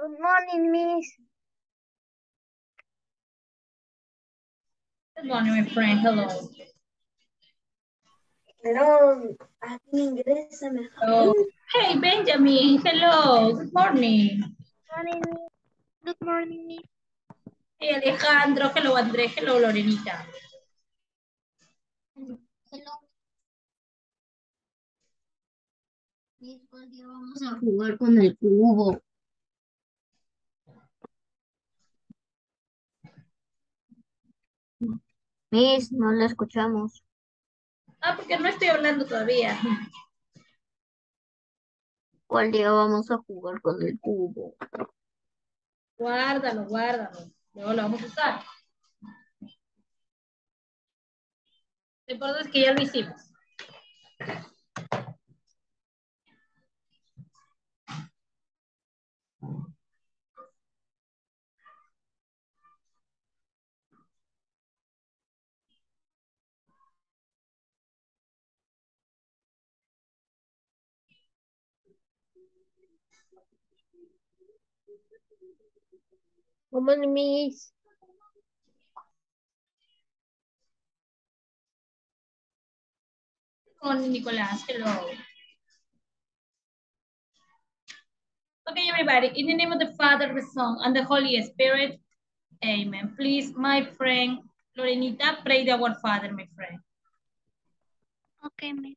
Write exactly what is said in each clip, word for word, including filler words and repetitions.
Good morning, Miss. Good morning, my friend. Hello. Hello. Aquí en inglés se me Oh, hey, Benjamin. Hello. Good morning. Morning, Miss. Good morning, Miss. Hey, Alejandro. Hello, Andrés. Hello, Lorenita. Hello. Miss, ¿cuál día vamos a jugar con el cubo? Miss, no la escuchamos. Ah, porque no estoy hablando todavía. ¿Cuál día vamos a jugar con el cubo? Guárdalo, guárdalo. Luego lo vamos a usar. Lo importante es que ya lo hicimos. ¿Cómo, Miss? Con Nicolás. Hello. Okay, everybody. In the name of the Father, the Son, and the Holy Spirit. Amen. Please, my friend Lorenita, pray the Our Father, my friend. Okay, Miss.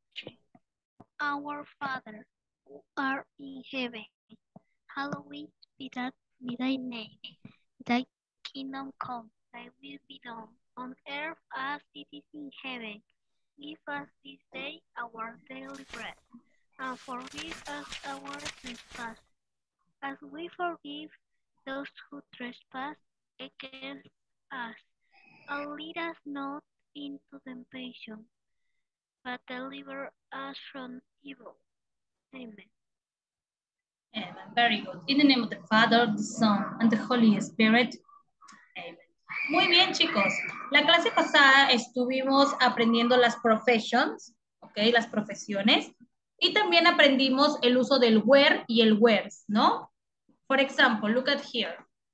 Our Father, who art in heaven, hallowed be that be thy name. Thy kingdom come, thy will be done, on earth as it is in heaven. Give us this day our daily bread, and forgive us our trespasses, as we forgive those who trespass against us. And lead us not into temptation, but deliver us from evil. Amen. Amen. Very good. In the name of the Father, the Son, and the Holy Spirit. Amen. Muy bien, chicos. La clase pasada estuvimos aprendiendo las professions, ¿ok? Las profesiones. Y también aprendimos el uso del where y el wheres, ¿no? For example, look at here.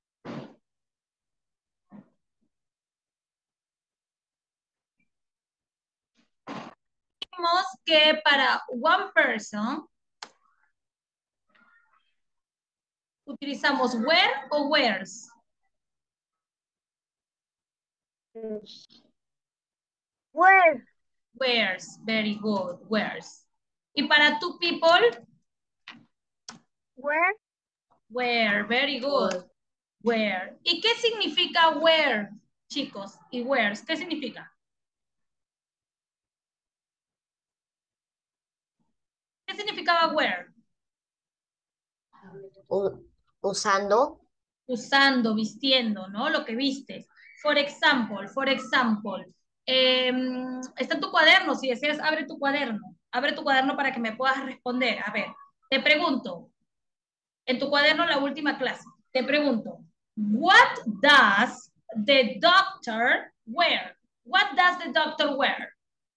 Vimos que para one person utilizamos where o wheres. Where? Wheres, very good, wheres. Y para two people, Where? where, very good. Where. ¿Y qué significa where, chicos? ¿Y wheres? ¿Qué significa? ¿Qué significaba where? Usando. Usando, vistiendo, ¿no? Lo que vistes. For example, for example, eh, está en tu cuaderno. Si deseas, abre tu cuaderno. Abre tu cuaderno para que me puedas responder. A ver, te pregunto, en tu cuaderno la última clase, te pregunto, what does the doctor wear? What does the doctor wear?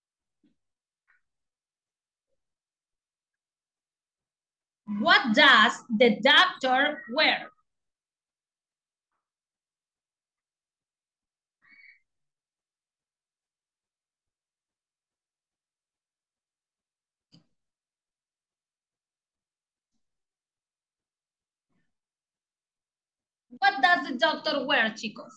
What does the doctor wear? What does the doctor wear, chicos?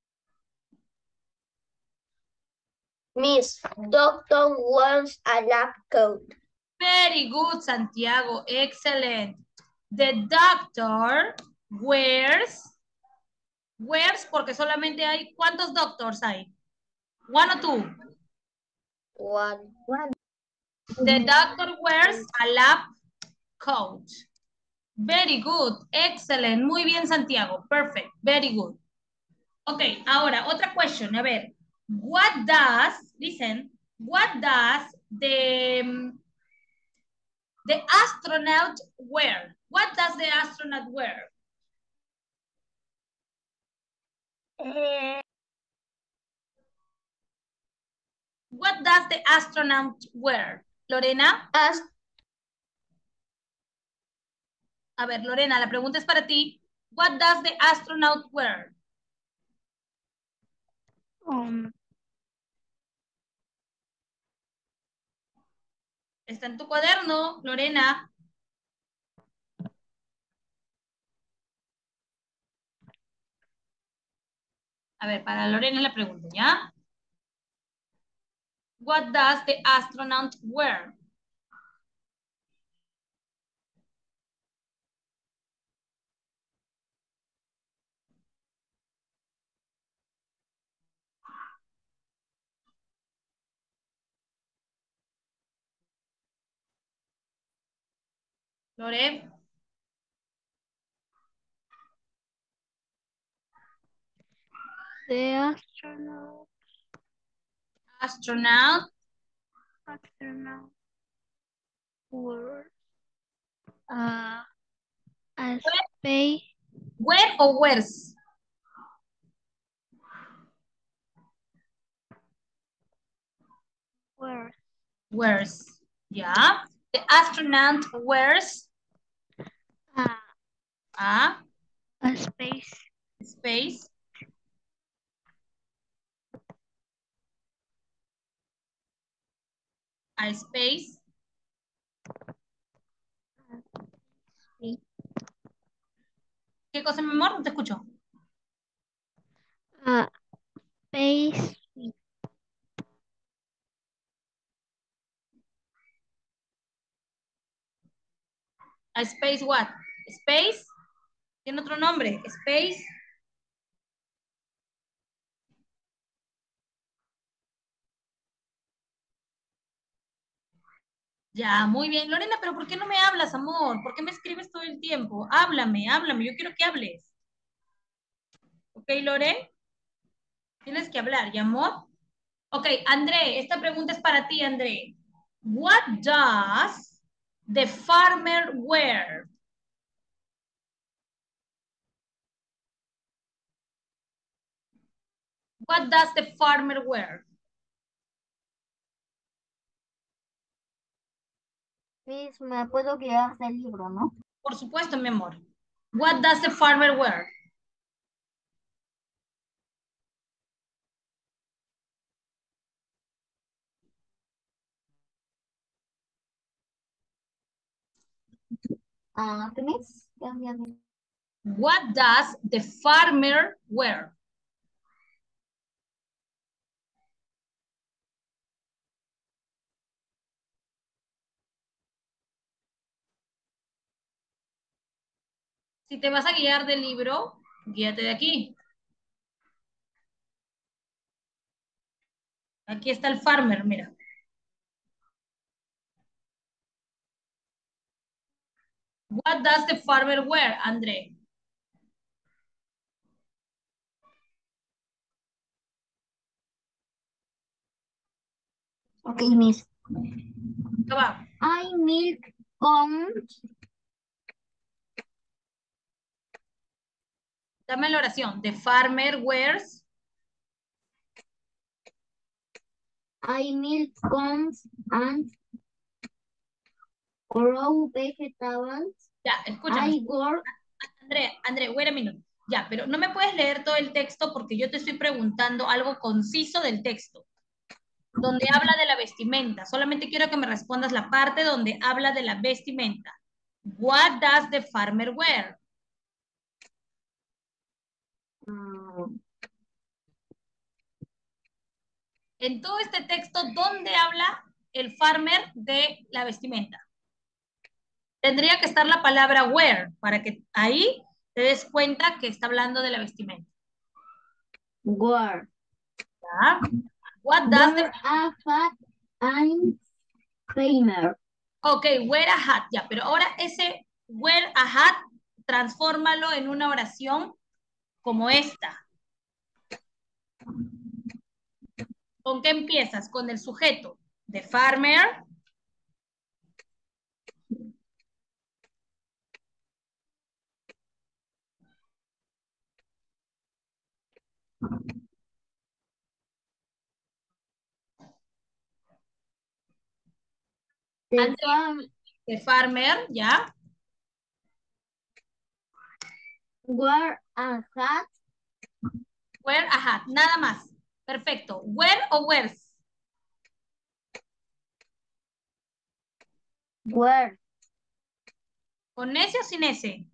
Miss, doctor wears a lab coat. Very good, Santiago. Excellent. The doctor wears, wears porque solamente hay, ¿cuántos doctors hay? One or two? One. One. The doctor wears a lab coat. Very good. Excellent. Muy bien, Santiago. Perfect. Very good. Ok, ahora, otra question. A ver. What does, listen, what does the, the astronaut wear? What does the astronaut wear? Eh, What does the astronaut wear? Lorena? As A ver, Lorena, la pregunta es para ti. What does the astronaut wear? Um, Está en tu cuaderno, Lorena. A ver, para Lorena la pregunta, ¿ya? What does the astronaut wear? Lore, the astronaut, astronaut, astronaut were uh, a space wear o wears? were Wears, ¿ya? The astronaut wears uh, a a space space, a space. ¿Qué cosa, mi amor? No te escucho. a space A space what? Space, tiene otro nombre. Space. Ya, muy bien. Lorena, pero ¿por qué no me hablas, amor? ¿Por qué me escribes todo el tiempo? Háblame, háblame. Yo quiero que hables. ¿Ok, Lore? Tienes que hablar, ¿ya, amor? Ok, André, esta pregunta es para ti, André. What does the farmer wear? What does the farmer wear? Miss, me puedo guiar del libro, ¿no? Por supuesto, mi amor. What does the farmer wear? Ah, ¿qué Miss? Ya, ya, ya. What does the farmer wear? Si te vas a guiar del libro, guíate de aquí. Aquí está el farmer, mira. What does the farmer wear, André? Ok, Miss. ¿Qué va? I milk comes. Dame la oración. The farmer wears. I milk comes and grow vegetables. Ya, escúchame. I work. André, André, wait a minute. Ya, pero no me puedes leer todo el texto porque yo te estoy preguntando algo conciso del texto, donde habla de la vestimenta. Solamente quiero que me respondas la parte donde habla de la vestimenta. What does the farmer wear? mm, En todo este texto, ¿dónde habla el farmer de la vestimenta? Tendría que estar la palabra wear para que ahí te des cuenta que está hablando de la vestimenta. wear. ¿Ya? What does the... Wear a hat and primer. Ok, wear a hat, ya, pero ahora ese wear a hat, transfórmalo en una oración como esta. ¿Con qué empiezas? Con el sujeto. The farmer. The André, farm. the farmer, ¿ya? Wear a hat. Wear a hat, nada más. Perfecto. Wear o wears. Wear. ¿Con ese o sin ese?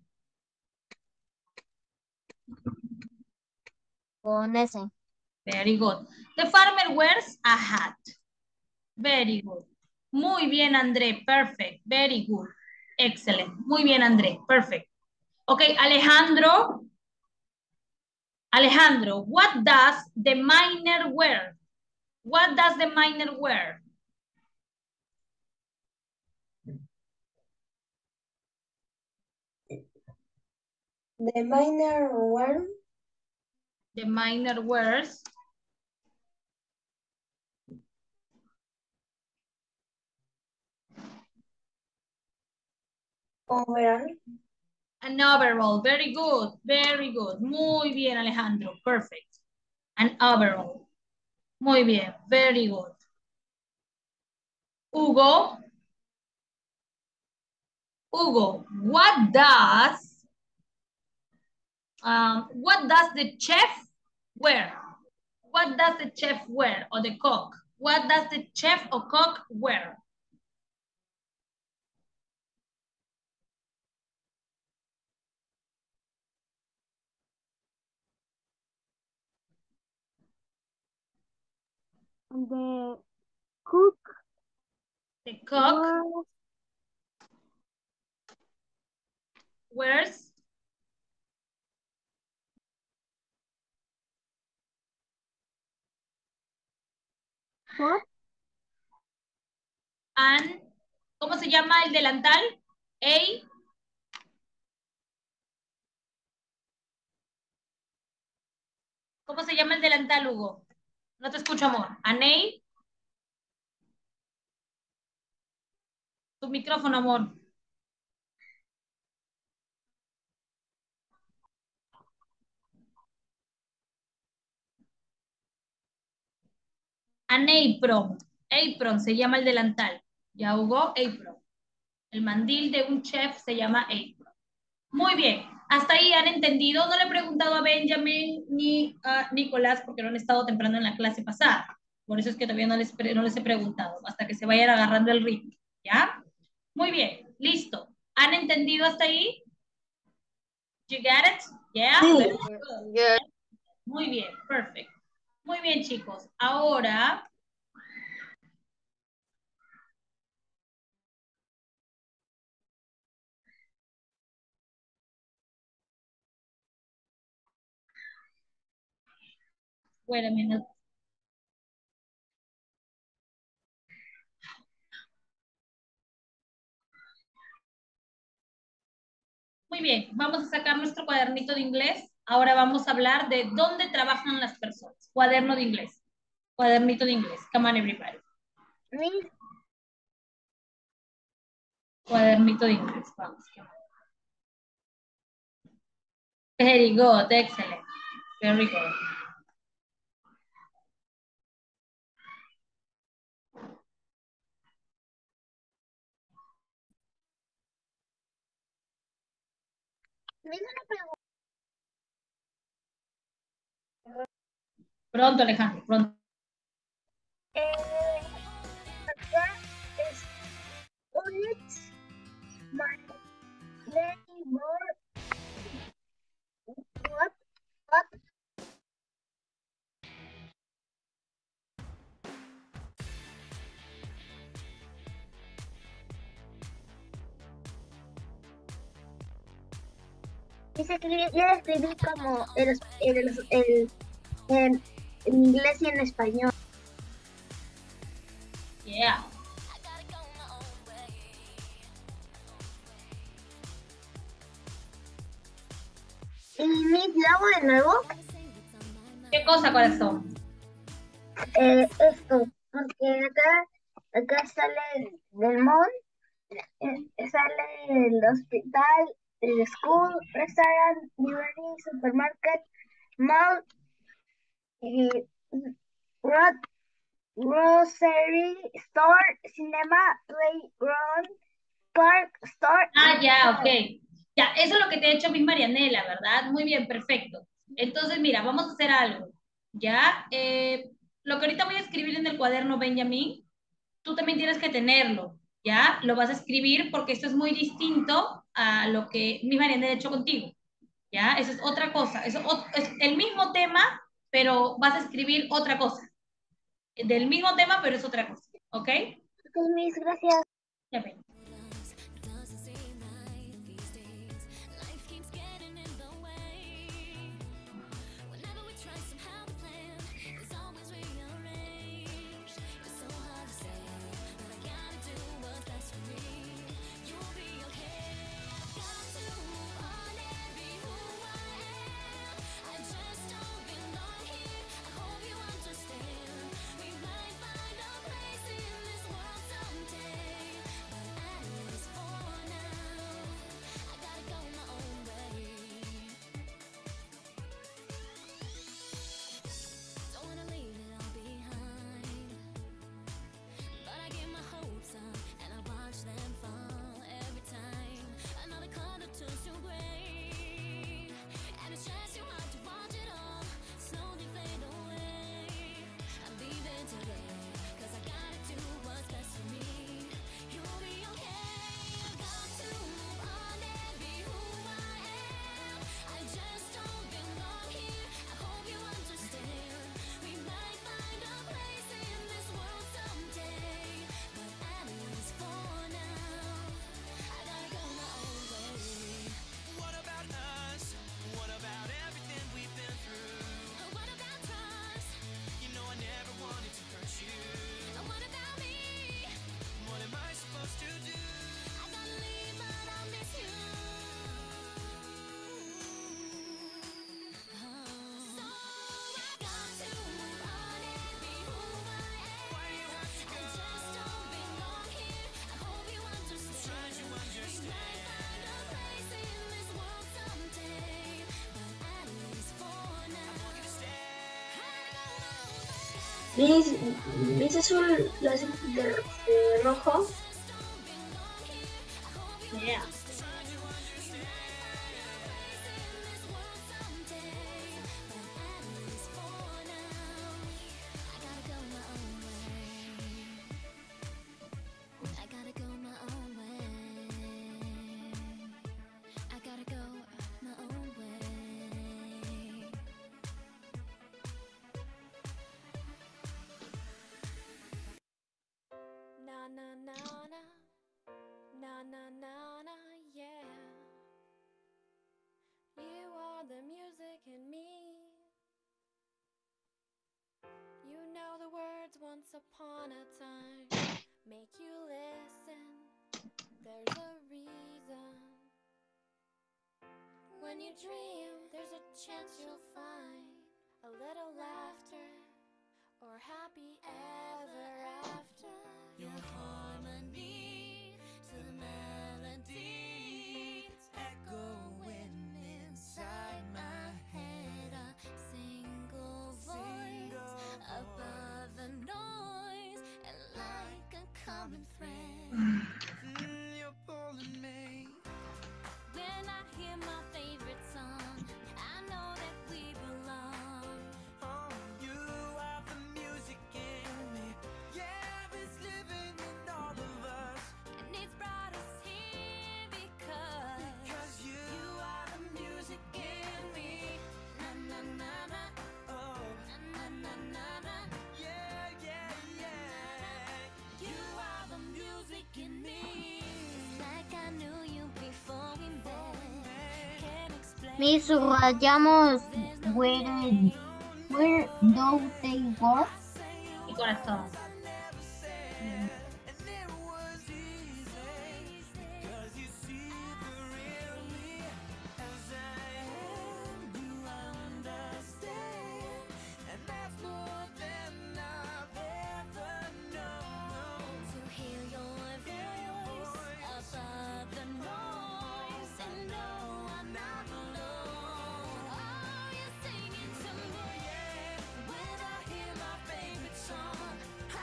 Con ese. Very good. The farmer wears a hat. Very good. Muy bien, André. Perfect. Very good. Excellent. Muy bien, André. Perfect. Ok, Alejandro. Alejandro, what does the miner wear? What does the miner wear? The miner wear. The miner wears Overall. an overall. Very good. Very good. Muy bien, Alejandro. Perfect. An overall. Muy bien. Very good. Hugo. Hugo, what does um, what does the chef wear? What does the chef wear or the cook? What does the chef or cook wear? The cook The cook wears wears what? an, ¿cómo se llama el delantal? A, ¿cómo se llama el delantal, Hugo? No te escucho, amor. An A, tu micrófono, amor. An apron. Apron se llama el delantal. Ya, Hugo, apron. El mandil de un chef se llama apron. Muy bien. Hasta ahí han entendido. No le he preguntado a Benjamin ni a Nicolás porque no han estado temprano en la clase pasada. Por eso es que todavía no les, no les he preguntado. Hasta que se vayan agarrando el ritmo. ¿Ya? Muy bien. Listo. ¿Han entendido hasta ahí? You get it? Yeah. Sí. Very good. Muy bien. Perfect. Muy bien, chicos. Ahora wait a minute. Muy bien, vamos a sacar nuestro cuadernito de inglés. Ahora vamos a hablar de dónde trabajan las personas. Cuaderno de inglés. Cuadernito de inglés. Come on, everybody. Cuadernito de inglés. Vamos. Very good. Excellent. Very good. Pronto, Alejandro. Pronto. Eh, acá es units my neighbor what what dice que yo yo escribí como el, el, el, en, en inglés y en español. Yeah. Y mi hago de nuevo ¿Qué cosa, corazón? eh, esto, porque acá, acá sale del mall, eh, sale el hospital, el school, restaurant, library, supermarket, mall, y road, grocery store, cinema, playground, park, store. Ah, ya, ok. Ya, eso es lo que te ha hecho Miss Marianela, ¿verdad? Muy bien, perfecto. Entonces, mira, vamos a hacer algo. Ya, eh, lo que ahorita voy a escribir en el cuaderno, Benjamín, tú también tienes que tenerlo, ¿ya? Lo vas a escribir porque esto es muy distinto a lo que Miss Marianela ha hecho contigo, ¿ya? Eso es otra cosa. Eso es el mismo tema, pero vas a escribir otra cosa. Del mismo tema, pero es otra cosa, ¿ok? Ok, Miss, gracias. Ya ven. Miss, Miss Azul, las de, de rojo. Yeah. Na na na na na na na na yeah. You are the music in me. You know the words once upon a time. Make you listen. There's a reason. When you dream, there's a chance you'll find a little laughter or happy ever after. Your harmony to the melody, it's echoing inside my head. A single voice above the noise, and like a common thread. Mm, you're pulling me. When I hear my favorite song, I know that we belong. Oh, you are the music in me. Yeah, it's living in all of us. And it's brought us here because Because you, you are the music in me. Na na na na. Oh, na na na na. Yeah, yeah, yeah. You are the music in me. It's like I knew you before we met. Can't explain. Miss, subrayamos where, where do they go? Mi corazón. When I hear my favorite song, I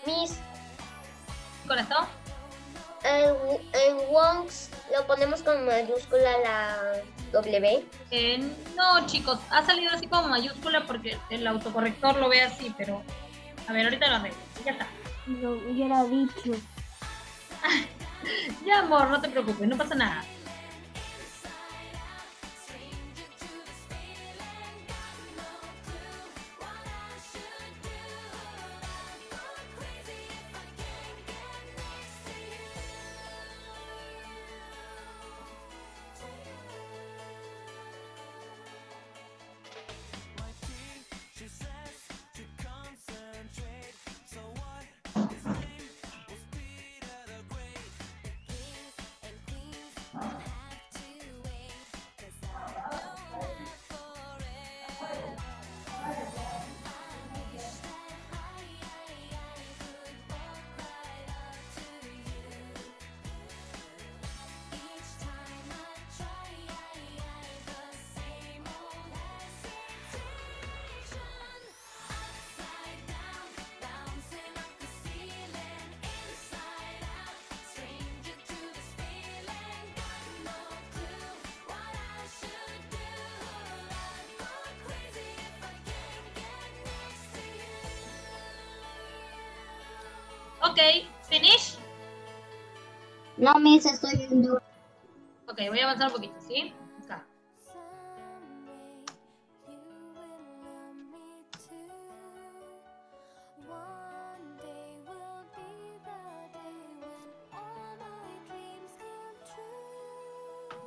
Miss, ¿Corazón? el, el Wonks lo ponemos con mayúscula la W. Eh, no, chicos, ha salido así como mayúscula porque el autocorrector lo ve así, pero a ver, ahorita lo arreglo. Ya está. No, ya era dicho. Ya, amor, no te preocupes, no pasa nada. Ok, finish. No, Miss, estoy viendo. Ok, voy a avanzar un poquito, ¿sí? Acá. One day will be the day when all my dreams come true.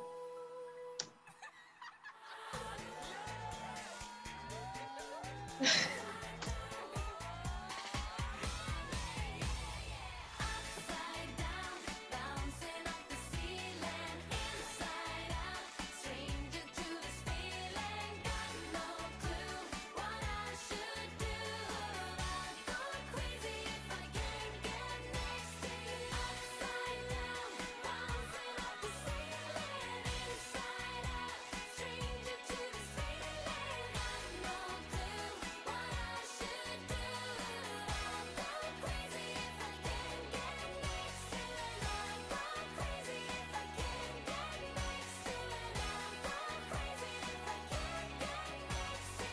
Upside down, bouncing off the ceiling, inside out, stranger to this feeling. Got no clue what I should do. I'd go crazy if I can't get next to you. Upside down, bouncing off the ceiling, inside out, stranger to this feeling. Got no clue what I should do. I'll go crazy if I can't get next to it. I'll go crazy if I can't get next to it. I'll go crazy if I can't get next to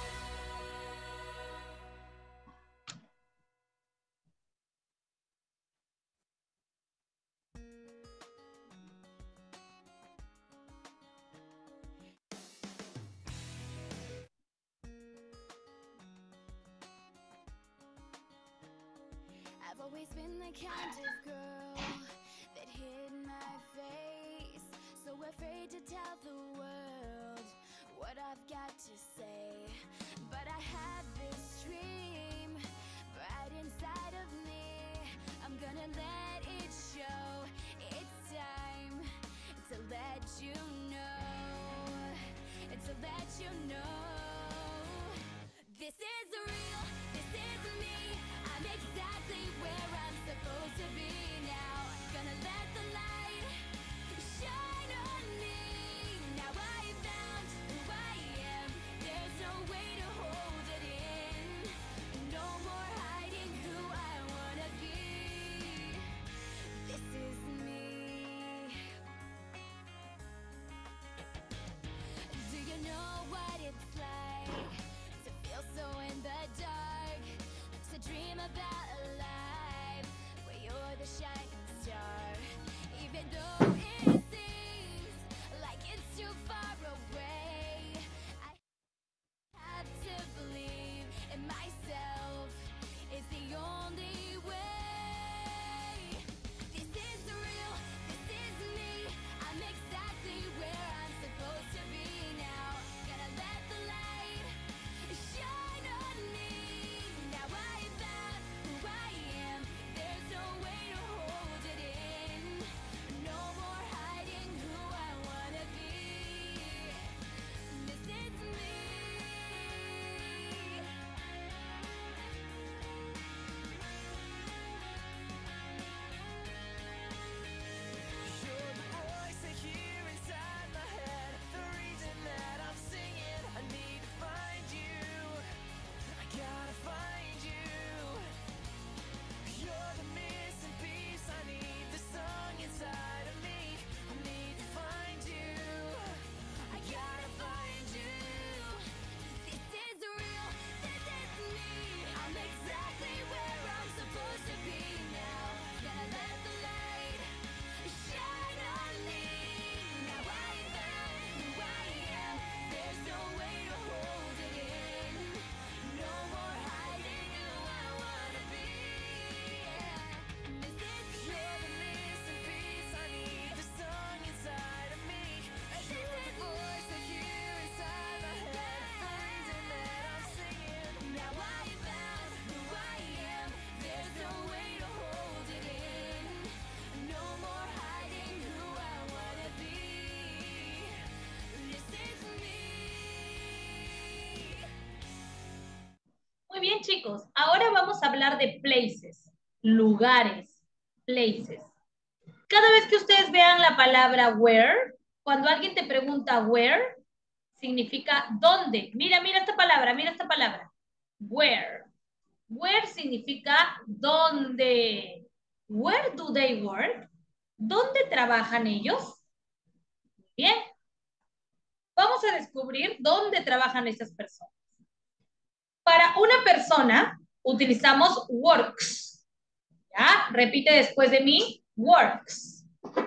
you. I've always been the kind of girl that hid my face, so afraid to tell the world what I've got to say. But I have this dream right inside of me. I'm gonna let it show. It's time to let you know, to let you know. This is real, this is me. I'm exactly where I'm supposed to be now. Gonna let the light shine on me. Now I found who I am. There's no way to hold it in. No more hiding who I wanna be. This is me. Do you know what it's like to feel so in the dark? To dream about a life where you're the shining star. Even though it seems like it's too far away, I have to believe in myself. It's the only way. This is real, this is me. I'm exactly where I'm supposed to be now. Gonna let the light shine on me. Now I found who I am. There's no way to hold it in. No more Muy bien, chicos. Ahora vamos a hablar de places, lugares, places. Cada vez que ustedes vean la palabra where, cuando alguien te pregunta where, significa dónde. Mira, mira esta palabra, mira esta palabra. Where. Where significa dónde. Where do they work? ¿Dónde trabajan ellos? Bien. Vamos a descubrir dónde trabajan estas personas. Para una persona utilizamos works. ¿Ya? Repite después de mí. Works.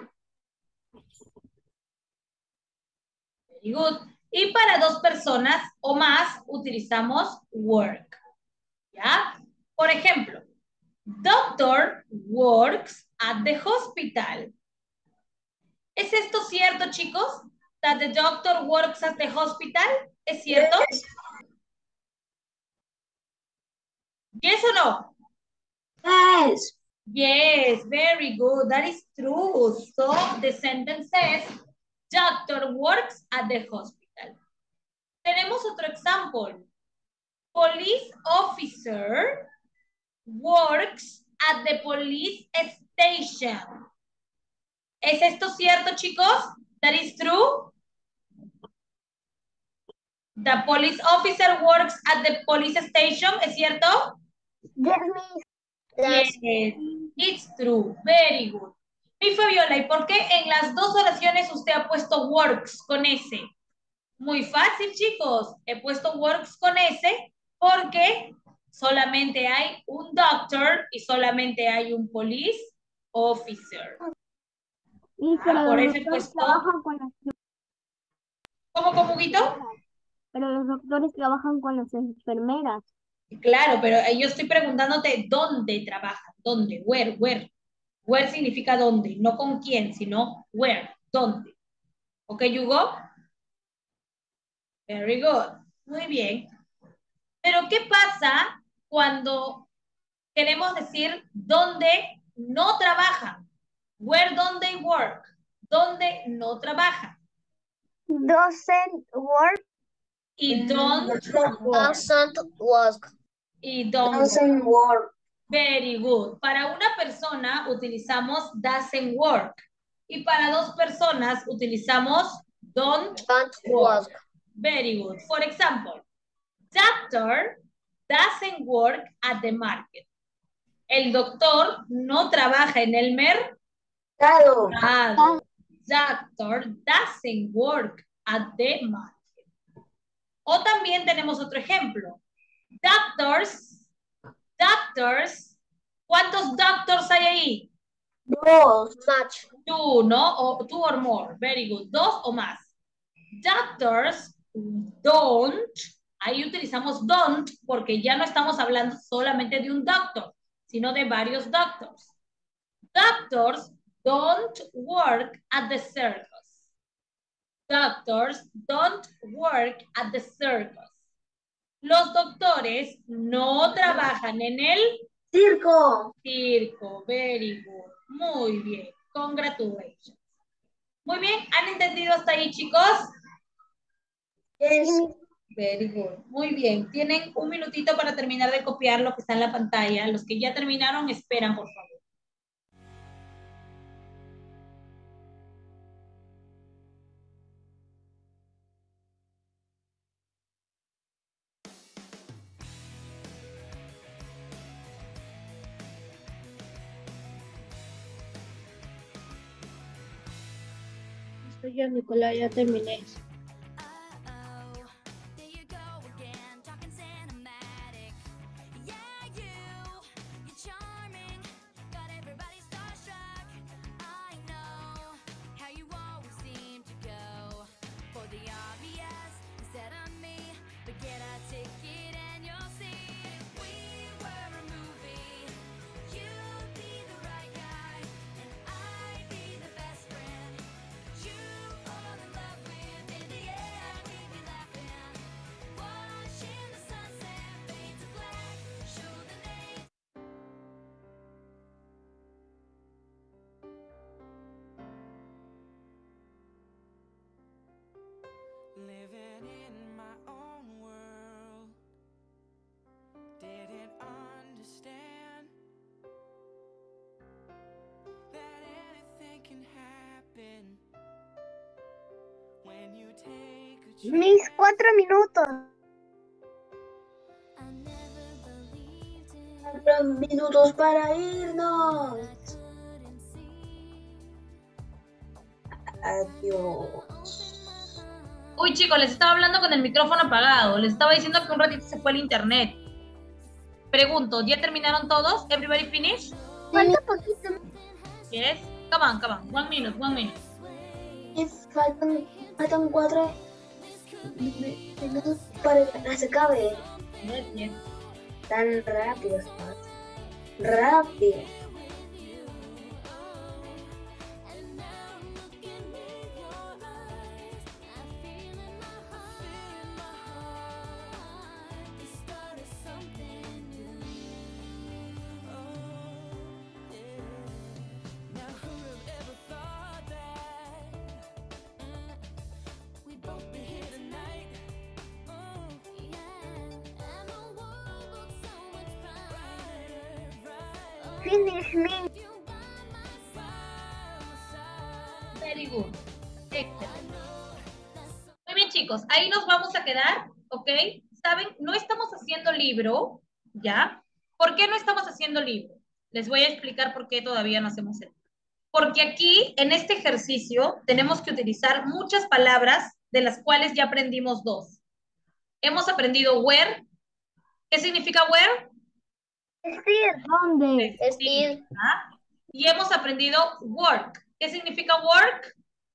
Very good. Y para dos personas o más utilizamos work. ¿Ya? Por ejemplo, doctor works at the hospital. ¿Es esto cierto, chicos? That the doctor works at the hospital? ¿Es cierto? Yes. ¿Yes o no? Yes. Yes, very good. That is true. So the sentence says, doctor works at the hospital. Tenemos otro example. Police officer works at the police station. ¿Es esto cierto, chicos? That is true. The police officer works at the police station. ¿Es cierto? Yes, miss. Yes. Yes, it's true. Very good. Mi Fabiola, ¿y por qué en las dos oraciones usted ha puesto works con S? Muy fácil, chicos. He puesto works con S porque solamente hay un doctor y solamente hay un police officer. Y Ah, pero por los eso he doctores puesto... trabajan con las ¿Cómo, cómo, Guito? enfermeras. Pero los doctores trabajan con las enfermeras. Claro, pero yo estoy preguntándote dónde trabajan, dónde, where, where. Where significa dónde, no con quién, sino where, dónde. ¿Ok, Hugo? Very good. Muy bien. Pero ¿qué pasa cuando queremos decir dónde no trabajan? Where don't they work? ¿Dónde no trabajan? Doesn't work. Y don't work. Doesn't work. Y don't work. Doesn't work. Very good. Para una persona utilizamos doesn't work. Y para dos personas utilizamos don't Don't work. work. Very good. For example, doctor doesn't work at the market. El doctor no trabaja en el mercado. Doctor doesn't work at the market. O también tenemos otro ejemplo. Doctors, doctors, ¿cuántos doctors hay ahí? Dos. Much. Two, ¿no? O two or more. Very good. Dos o más. Doctors don't, ahí utilizamos don't porque ya no estamos hablando solamente de un doctor, sino de varios doctors. Doctors don't work at the circus. Doctors don't work at the circus. Los doctores no trabajan en el Circo. circo. Very good. Muy bien. Congratulations. Muy bien. ¿Han entendido hasta ahí, chicos? Yes. Very good. Muy bien. Tienen un minutito para terminar de copiar lo que está en la pantalla. Los que ya terminaron, esperan, por favor. Estoy yo, Nicolás, ya terminé. Uh-oh, there you go again, talking cinematic. Yeah, you, you're charming, got everybody starstruck. I know how you always seem to go for the obvious instead of me. But get a ticket and you'll see. If we were a movie, you'd be the right guy, and I'd be the best friend. You fall in love with, in the air, keep you laughing. Watching the sunset fade to black, show the name. Living in my own world. Mis cuatro minutos. Cuatro minutos para irnos. Adiós. Uy, chicos, les estaba hablando con el micrófono apagado. Les estaba diciendo que un ratito se fue el internet. Pregunto, ¿ya terminaron todos? Everybody finish? Falta poquito. Yes. Come on, come on. One minute, one minute. Y faltan, faltan cuatro minutos para que se acabe. Yes, yes. Tan rápido, ¿sabes? Rápido. Finish me. Very good. Excelente. Muy bien, chicos. Ahí nos vamos a quedar, ¿ok? ¿Saben? No estamos haciendo libro, ¿ya? ¿Por qué no estamos haciendo libro? Les voy a explicar por qué todavía no hacemos el. Porque aquí, en este ejercicio, tenemos que utilizar muchas palabras de las cuales ya aprendimos dos. Hemos aprendido where. ¿Qué significa where? Vestir. ¿Dónde? Vestir. ¿Ah? Y hemos aprendido work. ¿Qué significa work?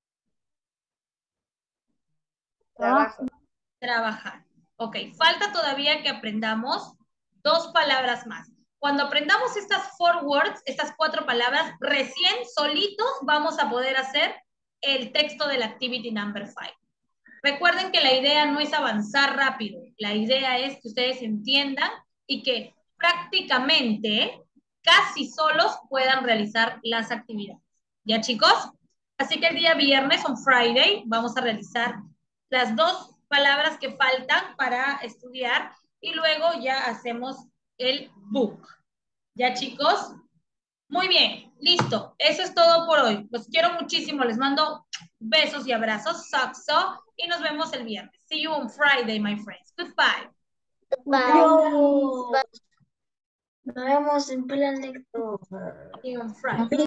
Trabajo. Trabajar. Ok, falta todavía que aprendamos dos palabras más. Cuando aprendamos estas four words, estas cuatro palabras, recién solitos vamos a poder hacer el texto del activity number five. Recuerden que la idea no es avanzar rápido, la idea es que ustedes entiendan y que prácticamente casi solos puedan realizar las actividades. ¿Ya, chicos? Así que el día viernes, on Friday, vamos a realizar las dos palabras que faltan para estudiar y luego ya hacemos el book. ¿Ya, chicos? Muy bien, listo. Eso es todo por hoy. Los quiero muchísimo. Les mando besos y abrazos. Saxo. Y nos vemos el viernes. See you on Friday, my friends. Goodbye. Adiós. Nos vemos en plan lector. See you on Friday.